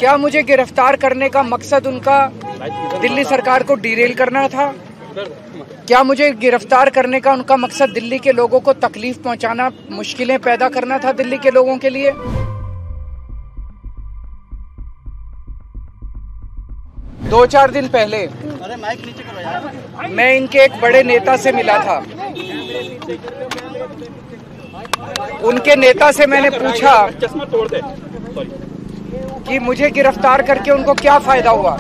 क्या मुझे गिरफ्तार करने का मकसद उनका दिल्ली सरकार को डिरेल करना था? क्या मुझे गिरफ्तार करने का उनका मकसद दिल्ली के लोगों को तकलीफ पहुंचाना, मुश्किलें पैदा करना था दिल्ली के लोगों के लिए? दो चार दिन पहले मैं इनके एक बड़े नेता से मिला था। उनके नेता से मैंने पूछा कि मुझे गिरफ्तार करके उनको क्या फायदा हुआ,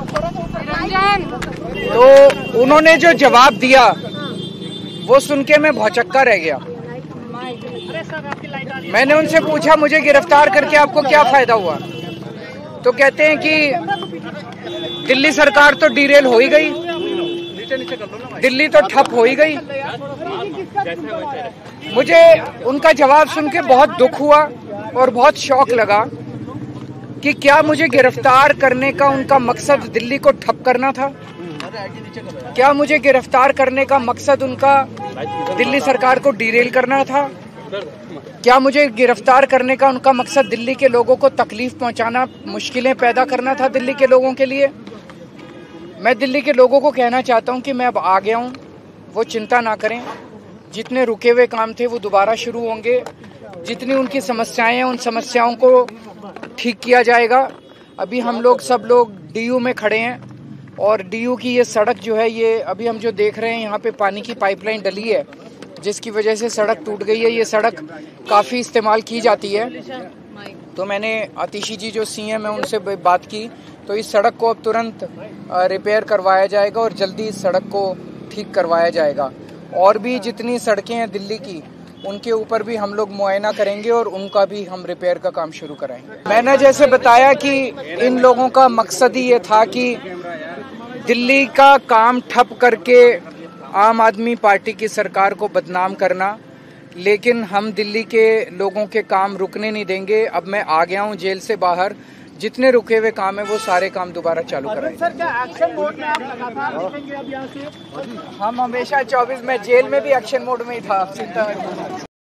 तो उन्होंने जो जवाब दिया वो सुन के मैं भौचक्का रह गया। मैंने उनसे पूछा मुझे गिरफ्तार करके आपको क्या फायदा हुआ, तो कहते हैं कि दिल्ली सरकार तो डिरेल हो ही गई, दिल्ली तो ठप हो ही गई। मुझे उनका जवाब सुन के बहुत दुख हुआ और बहुत शौक लगा कि क्या मुझे गिरफ्तार करने का उनका मकसद दिल्ली को ठप करना था? क्या मुझे गिरफ्तार करने का मकसद उनका दिल्ली सरकार को डिरेल करना था? क्या मुझे गिरफ्तार करने का उनका मकसद दिल्ली के लोगों को तकलीफ पहुंचाना, मुश्किलें पैदा करना था दिल्ली के लोगों के लिए? मैं दिल्ली के लोगों को कहना चाहता हूं कि मैं अब आ गया हूं, वो चिंता ना करें। जितने रुके हुए काम थे वो दोबारा शुरू होंगे। जितनी उनकी समस्याएं हैं उन समस्याओं को ठीक किया जाएगा। अभी हम लोग सब लोग डीयू में खड़े हैं और डीयू की ये सड़क जो है, ये अभी हम जो देख रहे हैं यहाँ पे पानी की पाइपलाइन डली है जिसकी वजह से सड़क टूट गई है। ये सड़क काफ़ी इस्तेमाल की जाती है। तो मैंने आतिशी जी जो सीएम है उनसे बात की, तो इस सड़क को अब तुरंत रिपेयर करवाया जाएगा और जल्दी इस सड़क को ठीक करवाया जाएगा। और भी जितनी सड़कें हैं दिल्ली की उनके ऊपर भी हम लोग मुआयना करेंगे और उनका भी हम रिपेयर का काम शुरू कराएंगे। मैंने जैसे बताया कि इन लोगों का मकसद ही ये था कि दिल्ली का काम ठप करके आम आदमी पार्टी की सरकार को बदनाम करना, लेकिन हम दिल्ली के लोगों के काम रुकने नहीं देंगे। अब मैं आ गया हूँ जेल से बाहर, जितने रुके हुए काम है वो सारे काम दोबारा चालू कराएंगे। सर, क्या एक्शन मोड में आप लगातार दिखेंगे अब यहाँ से? हम हमेशा 24 में जेल में भी एक्शन मोड में ही था, चिंता